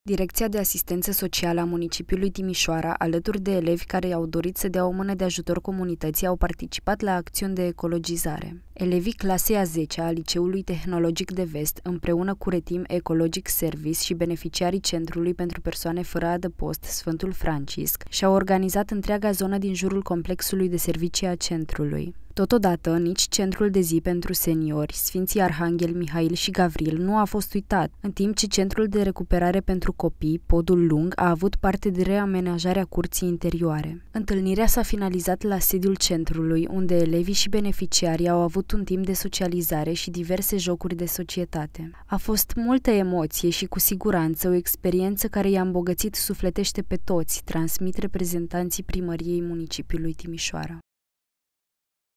Direcția de Asistență Socială a municipiului Timișoara, alături de elevi care au dorit să dea o mână de ajutor comunității, au participat la acțiuni de ecologizare. Elevii clasei a 10-a a Liceului Tehnologic de Vest, împreună cu Retim Ecologic Service și beneficiarii Centrului pentru Persoane fără adăpost Sfântul Francisc, și-au organizat întreaga zonă din jurul complexului de servicii a centrului. Totodată, nici Centrul de Zi pentru Seniori, Sfinții Arhanghel Mihail și Gavril, nu a fost uitat, în timp ce Centrul de Recuperare pentru Copii, Podul Lung, a avut parte de reamenajarea curții interioare. Întâlnirea s-a finalizat la sediul centrului, unde elevii și beneficiarii au avut un timp de socializare și diverse jocuri de societate. A fost multă emoție și cu siguranță o experiență care i-a îmbogățit sufletește pe toți, transmit reprezentanții primăriei municipiului Timișoara.